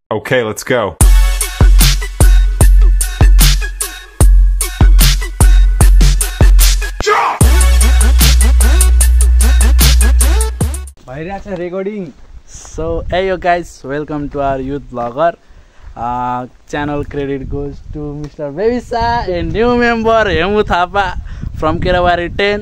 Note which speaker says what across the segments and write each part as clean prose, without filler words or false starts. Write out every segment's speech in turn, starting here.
Speaker 1: Okay, let's go.
Speaker 2: Recording. So hey yo guys, welcome to our youth vlogger. Channel credit goes to Mr. Bevisa, a new member Hemu Thapa from Kerawari 10.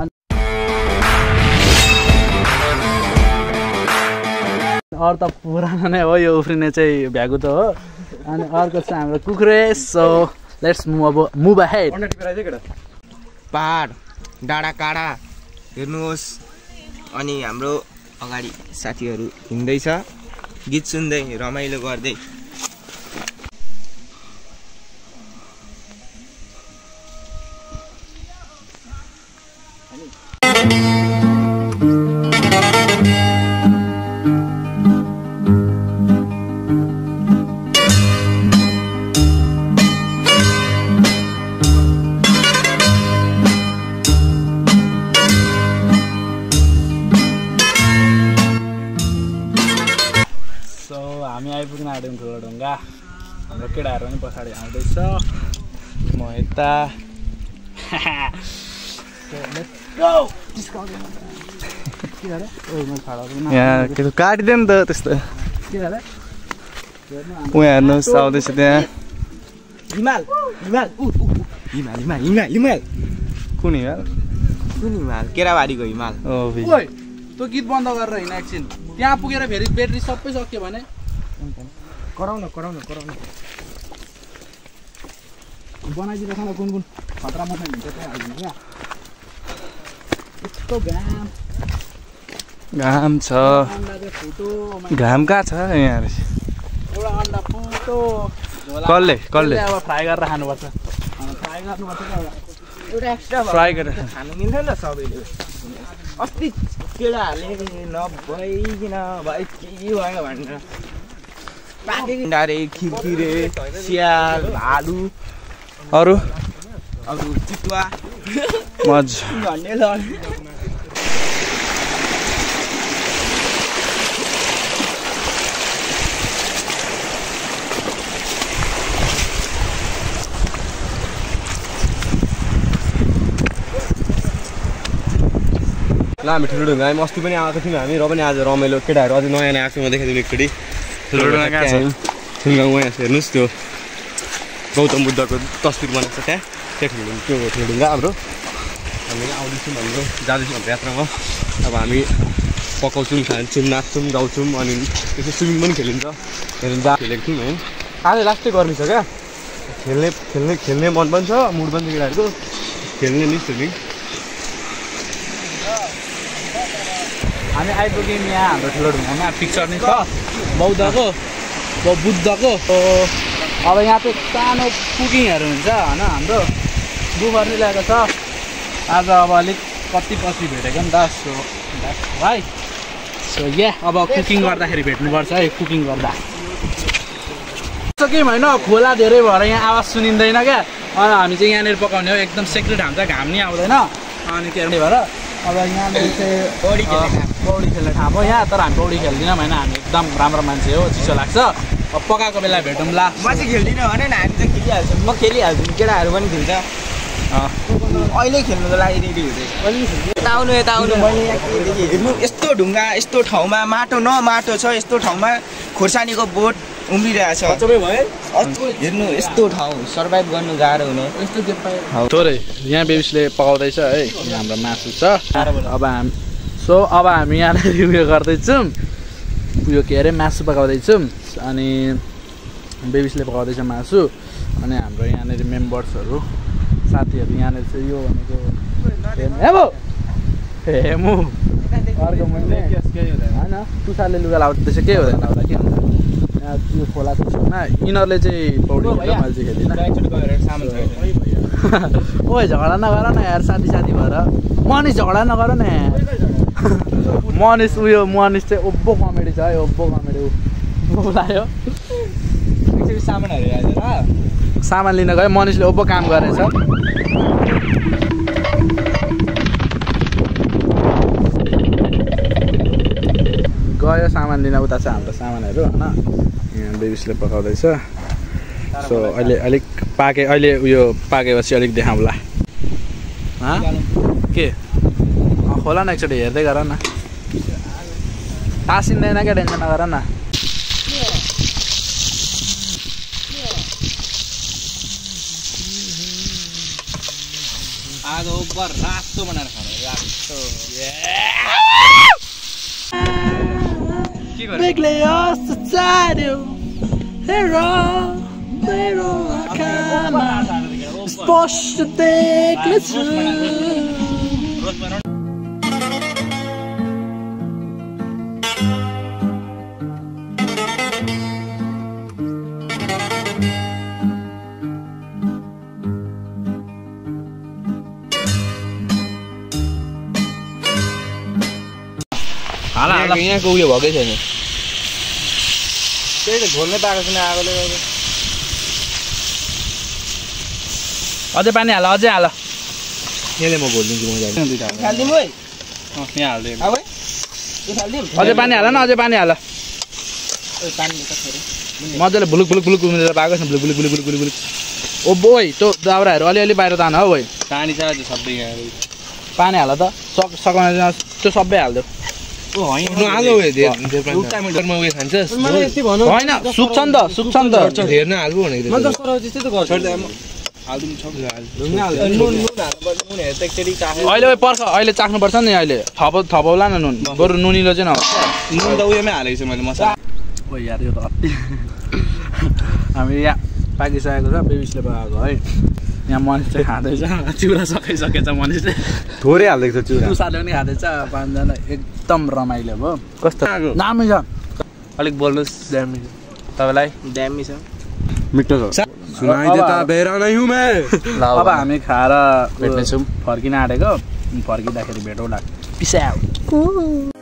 Speaker 2: और त पुरानो नै हो यो उफ्रिने चाहिँ भ्यागु त हो अनि अर्को चाहिँ हाम्रो कुकुरे. So let's move ahead.
Speaker 3: पहाड डाँडा काँडा हेर्नुहोस् अनि हाम्रो अगाडि साथीहरू हिँड्दैछ गीत सुन्दै रमाइलो गर्दै.
Speaker 2: हामी आइपुग्न आँट्यौँ ठुलो ढुङ्गा. हाम्रो केटाहरू पनि पछाडि आउँदैछ, म यता.
Speaker 4: काटिदियो नि त त्यस्तो. उहाँ हेर्नुहोस् आउँदैछ त्यहाँ.
Speaker 3: हिमाल हिमाल हिमाल हिमाल हिमाल हिमाल
Speaker 4: कुन हिमाल?
Speaker 3: कुन हिमाल? केराबारीको हिमाल.
Speaker 2: ओइ त्यो गीत बन्द गरेर हिँड एकछिन. त्यहाँ पुगेर फेरि ब्याट्री सबै सक्यो भने
Speaker 3: कराउन
Speaker 2: बनाइदिँदैछ न कुन खतरा मसँग हुन्छ त्यहाँ हालिदिनु क्या. यस्तो
Speaker 4: घाम छ. घाम कहाँ छ यहाँ?
Speaker 2: एउटा अन्डा फुटो
Speaker 4: कसले
Speaker 2: अब फ्राई गरेर खानुपर्छ. फ्राई गर्नुपर्छ
Speaker 3: एउटा एक्स्ट्रा
Speaker 4: फ्राई गरेर
Speaker 3: खानु मिल्दैन नि सबैले. अस्ति केटाहरूले नभइकन भाइ के भयो भनेर डाँडे खिर्किरे स्याल भालु
Speaker 4: अरू
Speaker 3: चितुवा
Speaker 4: मजा
Speaker 3: भन्ने ल.
Speaker 4: ल हामी ठुलो ढुङ्गा हामी अस्ति पनि आएको थियौँ हामी, र पनि आज रमाइलो. केटाहरू अझै नयाँ नयाँ आएको छ. म देखाइदिनु एकचोटि. ठुलो ढुङ्गा कहाँ छ? ठुलो ढुङ्गा यहाँ हेर्नुहोस्, त्यो गौतम बुद्धको तस्बिर बनाएको छ त्यहाँ. त्यो ठुलो ढुङ्गा हाम्रो. हामी आउँदैछौँ, हाम्रो जाँदैछौँ हाम्रो यात्रामा. अब हामी पकाउँछौँ, खान्छौँ, नाच्छौँ, गाउँछौँ अनि त्यसो स्विमिङ पनि खेलिन्छ. खेलेको थियौँ है. आज लास्टै गर्मी छ क्या. खेल्ने मन पनि छ, मुड पनि छ केटाहरूको. खेल्ने नि स्विमिङ.
Speaker 2: हामी आइपुग्यौँ यहाँ हाम्रो ठुलो ढुङ्गामा. पिक्चर नै छ बुद्धको. अब यहाँ चाहिँ सानो कुकिङहरू हुन्छ होइन. हाम्रो बुफर नै ल्याएको छ आज. अब अलिक कति पछि भेटेको नि त. सो भाइ सो अब कुकिङ गर्दाखेरि भेट्नुपर्छ है. कुकिङ गर्दा सक्यौँ होइन. खोला धेरै भएर यहाँ आवाज सुनिँदैन क्या. अनि हामी चाहिँ यहाँनिर पकाउने हो. एकदम सेक्रेट हाम्रो घाम नि आउँदैन अनि के भएर अब यहाँनिर चाहिँ पौडी खेल्ने ठाउँ हो यहाँ. तर हामी पौडी खेल्दैनौँ होइन. हामी एकदम राम्रो मान्छे हो, चिसो लाग्छ. अब पकाएको बेला भेटौँला.
Speaker 3: म चाहिँ खेल्दिनँ भने नि हामी त खेलिहाल्छौँ. म खेलिहाल्छु, केटाहरू पनि खेल्छ. अहिले खेल्नुको लागि रेडी हुँदैछ. यता आउनु मैले हेर्नु यस्तो ढुङ्गा यस्तो ठाउँमा माटो न माटो छ. यस्तो ठाउँमा खोर्सानीको बोट उम्रिरहेछ. हेर्नु यस्तो ठाउँ सर्भाइभ गर्नु गाह्रो हुने.
Speaker 2: थोरै यहाँ बेबिसले पकाउँदैछ है. यहाँ हाम्रो मासु छ. अब हामी यहाँनिर उयो गर्दैछौँ. उयो के अरे मासु पकाउँदैछौँ. अनि बेबिसले पकाउँदैछ मासु. अनि हाम्रो यहाँनिर मेम्बर्सहरू साथीहरू यहाँनिर चाहिँ यो भनेको हेमु अर्को मैले होइन तुसारले लुगा लाउँदैछ. केही हुँदैन होला के हुन्छ. यहाँ यो खोला छेउमा यिनीहरूले चाहिँ पौडी खेल्छ, मैले चाहिँ खेल्दिनँ. ओइ झगडा नगर न यार साथी भएर. मनिस झगडा नगर न यार. मनिस चाहिँ ओब्बो कमेडी छ है. ओब्बो कमेडी बोलायो. सामान लिन गयो. मनिसले ओब्बो काम गरेछ. गयो सामान लिन उता छ हाम्रो सामानहरू होइन यहाँ बेबिसले पकाउँदैछ सो अहिले अलिक अहिले उयो पाकेपछि अलिक देखाउँला के खोला न एकचोटि हेर्दै गर न टाँसिँदैन क्या टेन्सन नगर न
Speaker 3: आगो ऊपर रातो बनाएर खानु रातो के गर्नु
Speaker 2: बेग्लै society hero hero आँखामा स्पष्ट देख्नेछु
Speaker 3: यहाँको उयो भएकै छैन त्यही त घोल्नै पाएको छैन आगोले गर्दा
Speaker 2: अझै पानी हाल अझै हाल
Speaker 4: यहाँले म घोलिदिन्छु
Speaker 3: हालिदिउँ है
Speaker 2: यहाँ हाल्दै
Speaker 3: अब यो हालिदिउँ
Speaker 2: अझै पानी हाल न अझै पानी हाल
Speaker 3: पानी
Speaker 2: मजाले भुलुक भुलुक भुलुक उम्रेर पाएको छ भुलुक भुलुक भुलुक भुलुक भुलुक ओ बोइ त्यो दाउराहरू अलिअलि बाहिर तान हौ भाइ
Speaker 3: पानी छ सबै यहाँ
Speaker 2: पानी हाल त सकाउन त्यो सबै हालिदेऊ
Speaker 4: होइन
Speaker 2: सुक्छ नि त सुक्छ नि त
Speaker 4: हेर्न हाल्नु भनेको
Speaker 2: अहिले पर्ख अहिले चाख्नुपर्छ नि अहिले थपौला न नुन बरु नुनिलो चाहिँ
Speaker 3: नुन त उयोमै हालेको छु मैले मसला
Speaker 2: ओ यार यो त अति हामी यहाँ पाकिसकेको छ बेबिसले पकाएको है यहाँ मनिष चाहिँ खाँदैछ चिउरा सकाइसकेछ मनिषले
Speaker 4: थोरै हाल्दैछ चिउरा
Speaker 2: तुसाले पनि खाँदैछ पाँचजना एकदम रमाइलो भयो
Speaker 4: कस्तो
Speaker 2: दामी छ
Speaker 3: अलिक बोल्नुहोस् ड्यामी तपाईँलाई ड्यामी छ
Speaker 4: मिठो छ सुनाइदेता बेरा नै हुँ मैं
Speaker 2: अब हामी खाएर भेट्नेछौँ फर्किन आँटेको फर्किँदाखेरि भेटौँला पिस आउट